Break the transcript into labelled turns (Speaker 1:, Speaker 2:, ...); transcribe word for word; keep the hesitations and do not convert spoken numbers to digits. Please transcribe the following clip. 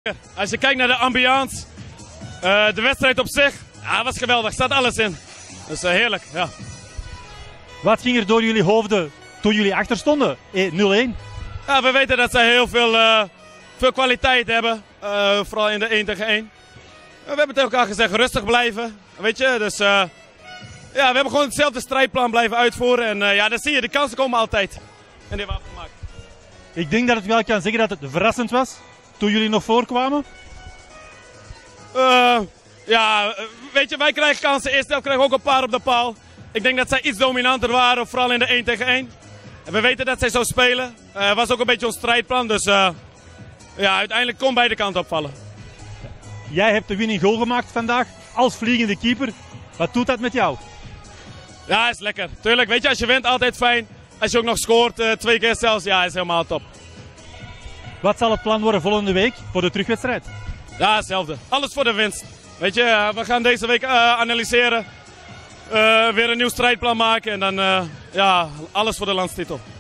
Speaker 1: Als je kijkt naar de ambiance, uh, de wedstrijd op zich, ja, was geweldig. Er staat alles in. Dus uh, heerlijk, ja.
Speaker 2: Wat ging er door jullie hoofden toen jullie achter stonden? nul een.
Speaker 1: Ja, we weten dat zij heel veel, uh, veel kwaliteit hebben. Uh, vooral in de één tegen één. We hebben tegen elkaar gezegd, rustig blijven. Weet je, dus uh, ja, we hebben gewoon hetzelfde strijdplan blijven uitvoeren. En uh, ja, dan zie je, de kansen komen altijd. En die hebben we afgemaakt.
Speaker 2: Ik denk dat het wel kan zeggen dat het verrassend was toen jullie nog voorkwamen.
Speaker 1: Uh, ja, weet je, wij krijgen kansen. Eerst helft krijgen we ook een paar op de paal. Ik denk dat zij iets dominanter waren, vooral in de één tegen één. En we weten dat zij zo spelen. Het uh, was ook een beetje ons strijdplan, dus uh, ja, uiteindelijk kon beide kanten opvallen.
Speaker 2: Jij hebt de winning goal gemaakt vandaag als vliegende keeper. Wat doet dat met jou?
Speaker 1: Ja, is lekker. Tuurlijk, weet je, als je wint, altijd fijn. Als je ook nog scoort, uh, twee keer zelfs, ja, is helemaal top.
Speaker 2: Wat zal het plan worden volgende week voor de terugwedstrijd?
Speaker 1: Ja, hetzelfde. Alles voor de winst. Weet je, uh, we gaan deze week uh, analyseren. Uh, weer een nieuw strijdplan maken en dan uh, ja, alles voor de landstitel.